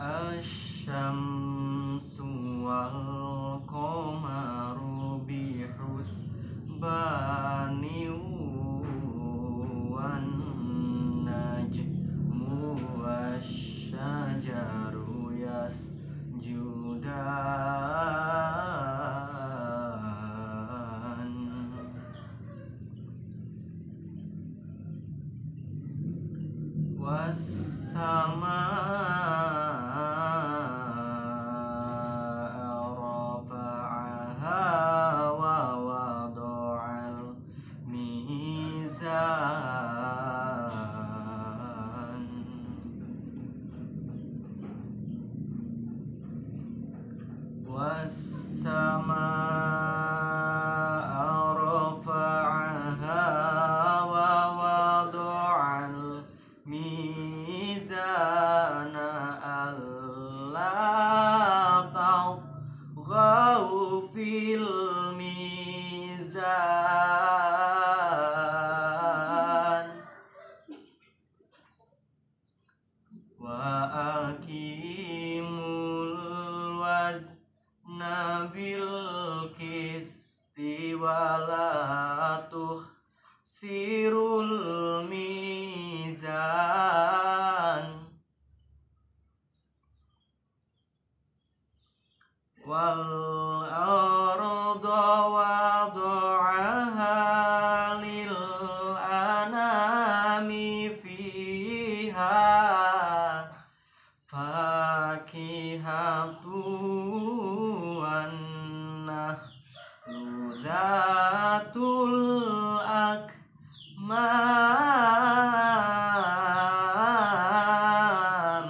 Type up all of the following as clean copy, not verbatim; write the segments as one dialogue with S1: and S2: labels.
S1: Asyamsu wal qamaru bihusbani wan najmu wasyajaru yasjudan wassama والسماء رفعها ووضع الميزان ألا تطغوا في الميزان وأقيموا الوزن بالقسط ولا تخسروا الميزان والأرض وضعها للأنام فيها فاكهة والنخل ذات الأكمام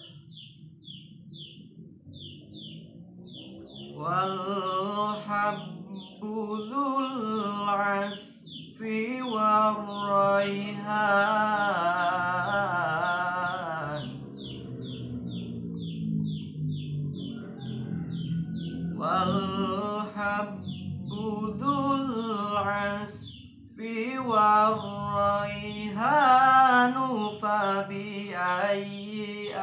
S1: والحب ذو العصف والريحان والحب ذو العصف والريحان فبأي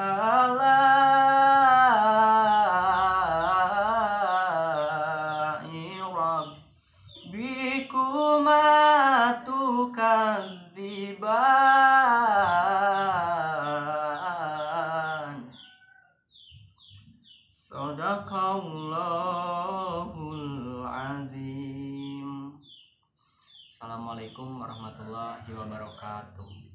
S1: آلاء ربكما تكذبان Shadaqallahul azim. Assalamualaikum warahmatullahi wabarakatuh.